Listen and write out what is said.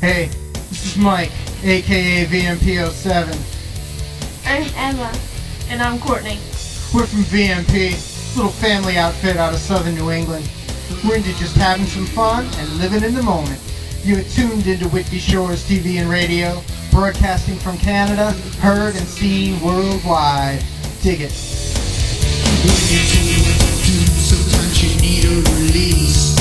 Hey, this is Mike, aka VMP07. I'm Emma. And I'm Courtney. We're from VMP, little family outfit out of southern New England. We're into just having some fun and living in the moment. You are tuned into Whitby Shores TV and radio, broadcasting from Canada, heard and seen worldwide. Dig it. When you're told what to do, sometimes you need a release.